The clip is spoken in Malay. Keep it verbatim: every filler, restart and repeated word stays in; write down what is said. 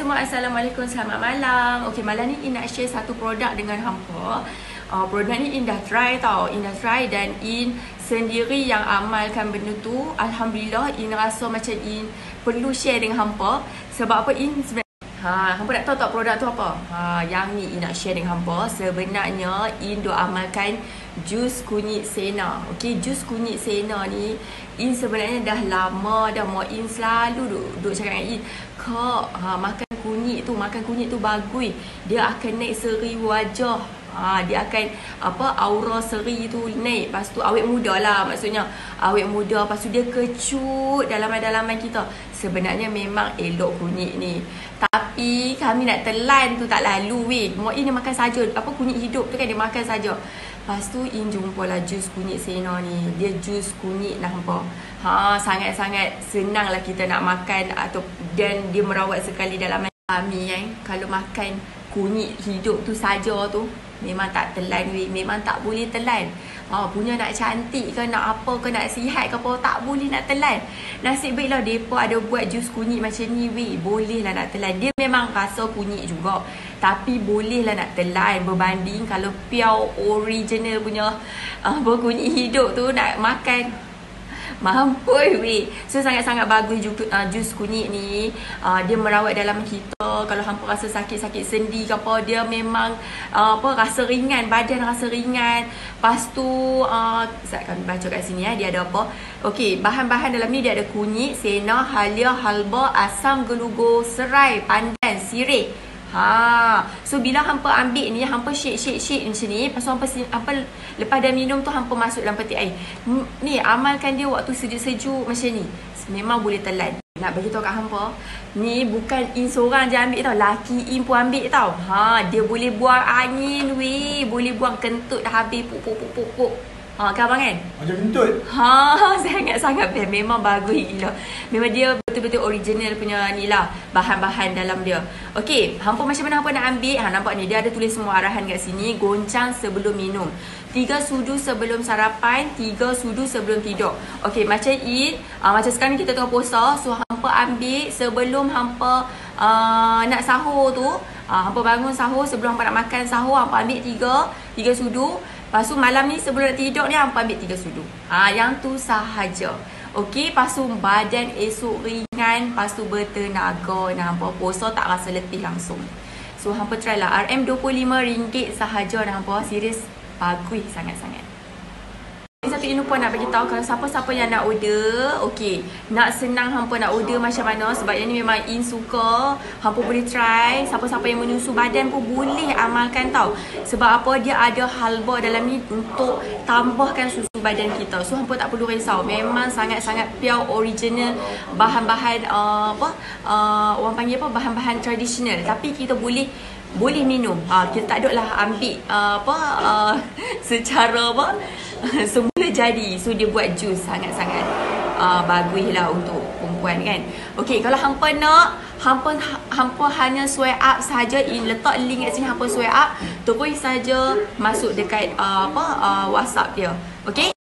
semua, Assalamualaikum, selamat malam. Okey, malam ni In nak share satu produk dengan hampa. Uh, produk ni In dah try tau, In dah try dan In sendiri yang amalkan benda tu. Alhamdulillah, In rasa macam In perlu share dengan hampa. Sebab apa In sebenarnya Ha, hampa nak tahu tak produk tu apa? Ha, yang ni In nak share dengan hampa. Sebenarnya In duk amalkan jus kunyit sena. Okey, jus kunyit sena ni In sebenarnya dah lama dah mau In selalu duk, duk cakap dengan In, Kak, ha, makan kunyit tu, makan kunyit tu bagus. Dia akan naik seri wajah. Ha, dia akan apa aura seri tu naik. Lepas tu awet muda lah, maksudnya awet muda. Lepas tu dia kecut dalaman-dalaman kita. Sebenarnya memang elok kunyit ni, tapi kami nak telan tu tak lalu weh. Mau In dia makan saja, apa kunyit hidup tu kan dia makan saja. Lepas tu In jumpa lah jus kunyit sena ni. Dia jus kunyit lah hampa. Ha, sangat-sangat senang lah kita nak makan atau dan dia merawat sekali dalam kami kan. Kalau makan kunyit hidup tu saja tu memang tak telan weh, memang tak boleh telan. Ha, punya nak cantik ke, nak apa ke, nak sihat ke apa, tak boleh nak telan. Nasib baiklah depa ada buat jus kunyit macam ni weh, boleh lah nak telan. Dia memang rasa kunyit juga, tapi boleh lah nak telan berbanding kalau pure original punya uh, kunyit hidup tu nak makan. Mampus weh. So sangat-sangat bagus juga uh, jus kunyit ni. uh, Dia merawat dalam kita. Kalau hampa rasa sakit-sakit sendi ke apa, dia memang uh, apa rasa ringan, badan rasa ringan. Lepas tu uh, Sekejap kami baca kat sini ya, dia ada apa. Okey, bahan-bahan dalam ni dia ada kunyit, sena, halia, halba, asam, gelugur, serai, pandan, sirih. Ha, so bila hampa ambil ni, hampa shake shake shake macam ni. Lepas tu hampa, hampa lepas dah minum tu hampa masuk dalam peti air. Ni amalkan dia waktu sejuk-sejuk macam ni. Memang boleh telan. Nak bagi tahu kat hampa, ni bukan In seorang je ambil tau, laki In pun ambil tau. Ha, dia boleh buang angin weh, boleh buang kentut dah habis puk puk puk puk puk. Ha, kan abang kan? Macam kentut. Ha, sangat-sangat best. Memang bagus gila. Memang dia betul-betul original punya ni lah, bahan-bahan dalam dia. Okey, hampa macam mana hampa nak ambil? Ha, nampak ni dia ada tulis semua arahan kat sini. Goncang sebelum minum, tiga sudu sebelum sarapan, tiga sudu sebelum tidur. Okey, macam In, uh, macam sekarang ni kita tengah puasa, so hampa ambil sebelum hampa uh, nak sahur tu. uh, Hampa bangun sahur, sebelum hampa nak makan sahur, hampa ambil tiga tiga sudu. Lepas tu malam ni sebelum nak tidur ni hampa ambil tiga sudu. Ha, yang tu sahaja. Okey, lepas tu badan esok ringan, lepas tu bertenaga. Nah, hampa puasa tak rasa letih langsung. So hampa try lah. R M dua puluh lima ringgit sahaja dah hampa. Serius bagus sangat-sangat. Satu In lupa nak bagi tahu, kalau siapa-siapa yang nak order, okey, nak senang hampa nak order macam mana, sebab yang ni memang In suka, hampa boleh try. Siapa-siapa yang menyusu badan pun boleh amalkan tau. Sebab apa, dia ada halba dalam ni untuk tambahkan susu badan kita. So hampa tak perlu risau. Memang sangat-sangat pure original, bahan-bahan uh, apa uh, orang panggil apa, bahan-bahan tradisional, tapi kita boleh boleh minum. Ha, kita tak duklah ambil uh, apa uh, secara apa semula jadi. So dia buat jus sangat-sangat uh, bagus lah untuk perempuan kan. Okey, kalau hampa nak, hampa hampa hanya swipe up saja. In letak link kat sini, hampa swipe up, terus saja masuk dekat uh, apa uh, WhatsApp dia. Okey.